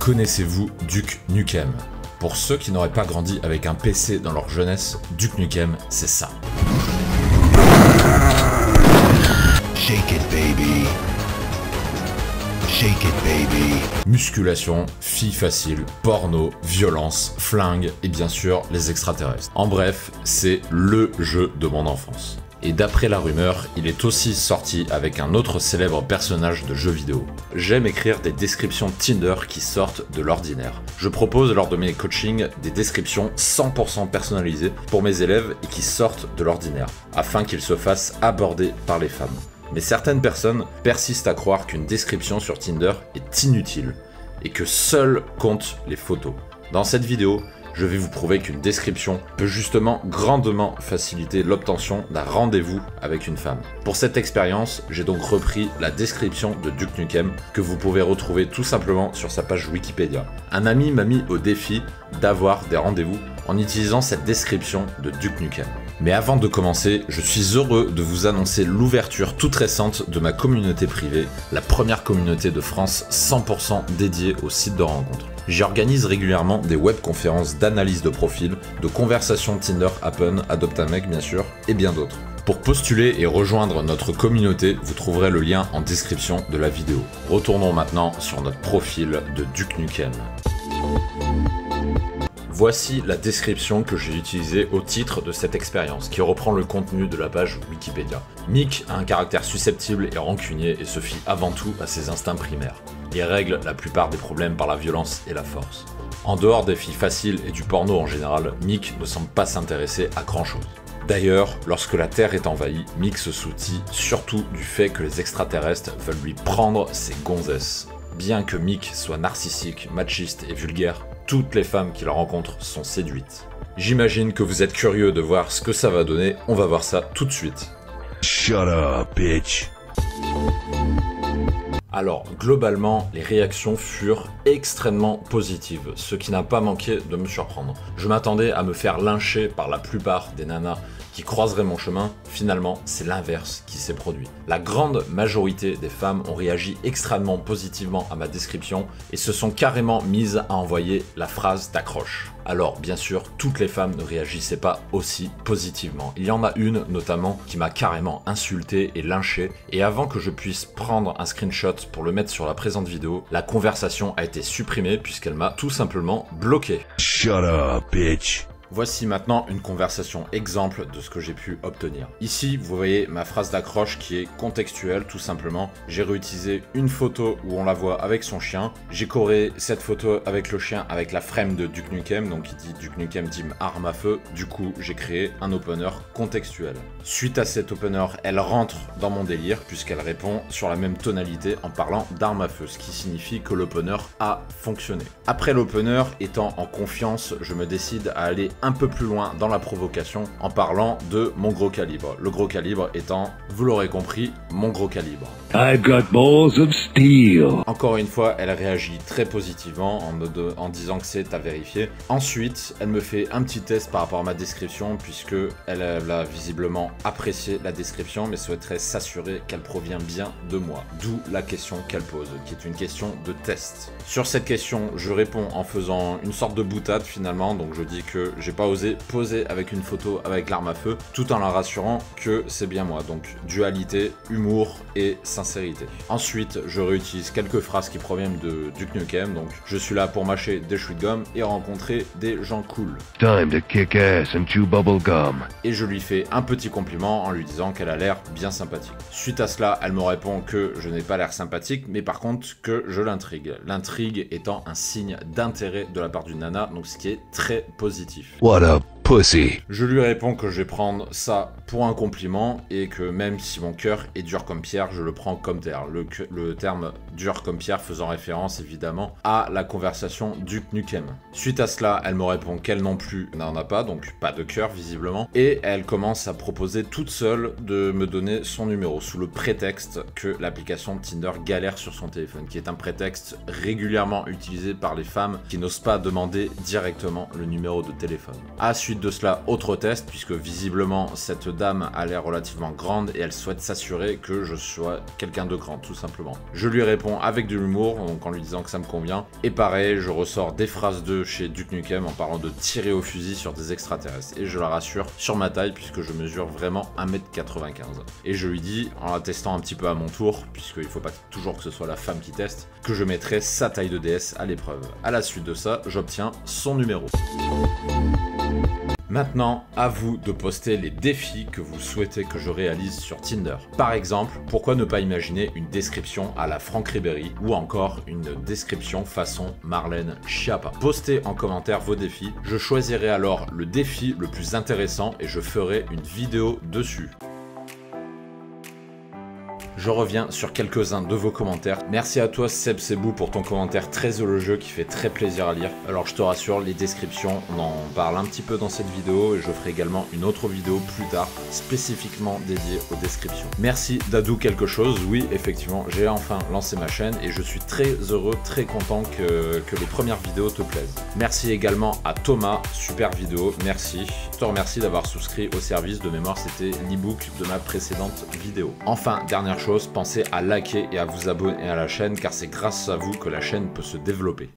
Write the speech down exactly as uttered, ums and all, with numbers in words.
Connaissez-vous Duke Nukem? Pour ceux qui n'auraient pas grandi avec un P C dans leur jeunesse, Duke Nukem, c'est ça. Shake it, baby. Shake it, baby. Musculation, filles faciles, porno, violence, flingue et bien sûr les extraterrestres. En bref, c'est LE jeu de mon enfance. Et d'après la rumeur, il est aussi sorti avec un autre célèbre personnage de jeux vidéo. J'aime écrire des descriptions Tinder qui sortent de l'ordinaire. Je propose lors de mes coachings des descriptions cent pour cent personnalisées pour mes élèves et qui sortent de l'ordinaire, afin qu'ils se fassent aborder par les femmes. Mais certaines personnes persistent à croire qu'une description sur Tinder est inutile et que seules comptent les photos. Dans cette vidéo, je vais vous prouver qu'une description peut justement grandement faciliter l'obtention d'un rendez-vous avec une femme. Pour cette expérience, j'ai donc repris la description de Duke Nukem que vous pouvez retrouver tout simplement sur sa page Wikipédia. Un ami m'a mis au défi d'avoir des rendez-vous en utilisant cette description de Duke Nukem. Mais avant de commencer, je suis heureux de vous annoncer l'ouverture toute récente de ma communauté privée, la première communauté de France cent pour cent dédiée au site de rencontre. J'y organise régulièrement des webconférences d'analyse de profil, de conversations Tinder, Happen, Adopte un mec bien sûr, et bien d'autres. Pour postuler et rejoindre notre communauté, vous trouverez le lien en description de la vidéo. Retournons maintenant sur notre profil de Duke Nukem. Voici la description que j'ai utilisée au titre de cette expérience, qui reprend le contenu de la page Wikipédia. Mick a un caractère susceptible et rancunier et se fie avant tout à ses instincts primaires. Il règle la plupart des problèmes par la violence et la force. En dehors des filles faciles et du porno en général, Mick ne semble pas s'intéresser à grand chose. D'ailleurs, lorsque la Terre est envahie, Mick se soucie surtout du fait que les extraterrestres veulent lui prendre ses gonzesses. Bien que Mick soit narcissique, machiste et vulgaire, toutes les femmes qu'il rencontre sont séduites. J'imagine que vous êtes curieux de voir ce que ça va donner, on va voir ça tout de suite. Shut up, bitch. Alors, globalement, les réactions furent extrêmement positives, ce qui n'a pas manqué de me surprendre. Je m'attendais à me faire lyncher par la plupart des nanas qui croiseraient mon chemin. Finalement, c'est l'inverse qui s'est produit. La grande majorité des femmes ont réagi extrêmement positivement à ma description et se sont carrément mises à envoyer la phrase d'accroche. Alors, bien sûr, toutes les femmes ne réagissaient pas aussi positivement. Il y en a une, notamment, qui m'a carrément insulté et lynché, et avant que je puisse prendre un screenshot pour le mettre sur la présente vidéo, la conversation a été supprimée puisqu'elle m'a tout simplement bloqué. Shut up, bitch. Voici maintenant une conversation exemple de ce que j'ai pu obtenir. Ici, vous voyez ma phrase d'accroche qui est contextuelle, tout simplement. J'ai réutilisé une photo où on la voit avec son chien. J'ai coré cette photo avec le chien avec la frame de Duke Nukem, donc il dit Duke Nukem Team arme à feu. Du coup, j'ai créé un opener contextuel. Suite à cet opener, elle rentre dans mon délire puisqu'elle répond sur la même tonalité en parlant d'arme à feu, ce qui signifie que l'opener a fonctionné. Après l'opener, étant en confiance, je me décide à aller un peu plus loin dans la provocation en parlant de mon gros calibre. Le gros calibre étant, vous l'aurez compris, mon gros calibre. I've got balls of steel. Encore une fois, elle réagit très positivement en, mode, en disant que c'est à vérifier. Ensuite, elle me fait un petit test par rapport à ma description puisque elle a visiblement apprécié la description mais souhaiterait s'assurer qu'elle provient bien de moi. D'où la question qu'elle pose, qui est une question de test. Sur cette question, je réponds en faisant une sorte de boutade finalement, donc je dis que j'ai pas osé poser avec une photo avec l'arme à feu tout en la rassurant que c'est bien moi. Donc dualité, humour et sincérité. Ensuite, je réutilise quelques phrases qui proviennent de Duke Nukem, donc je suis là pour mâcher des chewing-gum et rencontrer des gens cool. Time to kick ass and chew bubble gum. Et je lui fais un petit compliment en lui disant qu'elle a l'air bien sympathique. Suite à cela, elle me répond que je n'ai pas l'air sympathique, mais par contre que je l'intrigue. L'intrigue étant un signe d'intérêt de la part d'une nana, donc ce qui est très positif. What a pussy. Je lui réponds que je vais prendre ça pour un compliment et que même si mon cœur est dur comme pierre, je le prends comme terre. Le, le terme dur comme pierre faisant référence évidemment à la conversation Duke Nukem. Suite à cela, elle me répond qu'elle non plus n'en a pas, donc pas de cœur visiblement, et elle commence à proposer toute seule de me donner son numéro sous le prétexte que l'application Tinder galère sur son téléphone, qui est un prétexte régulièrement utilisé par les femmes qui n'osent pas demander directement le numéro de téléphone. À suite Ensuite de cela, autre test, puisque visiblement cette dame a l'air relativement grande et elle souhaite s'assurer que je sois quelqu'un de grand, tout simplement. Je lui réponds avec de l'humour, donc en lui disant que ça me convient. Et pareil, je ressors des phrases de chez Duke Nukem en parlant de tirer au fusil sur des extraterrestres. Et je la rassure sur ma taille, puisque je mesure vraiment un mètre quatre-vingt-quinze. Et je lui dis, en la testant un petit peu à mon tour, puisqu'il faut pas toujours que ce soit la femme qui teste, que je mettrai sa taille de D S à l'épreuve. À la suite de ça, j'obtiens son numéro. Maintenant, à vous de poster les défis que vous souhaitez que je réalise sur Tinder. Par exemple, pourquoi ne pas imaginer une description à la Franck Ribéry ou encore une description façon Marlène Schiappa. Postez en commentaire vos défis, je choisirai alors le défi le plus intéressant et je ferai une vidéo dessus. Je reviens sur quelques-uns de vos commentaires. Merci à toi Seb Sebou pour ton commentaire très élogieux qui fait très plaisir à lire. Alors je te rassure, les descriptions, on en parle un petit peu dans cette vidéo et je ferai également une autre vidéo plus tard spécifiquement dédiée aux descriptions. Merci Dadou quelque chose, oui effectivement j'ai enfin lancé ma chaîne et je suis très heureux, très content que, que les premières vidéos te plaisent. Merci également à Thomas, super vidéo, merci. Je te remercie d'avoir souscrit au service, de mémoire c'était l'ebook de ma précédente vidéo. Enfin, dernière chose, pensez à liker et à vous abonner à la chaîne car c'est grâce à vous que la chaîne peut se développer.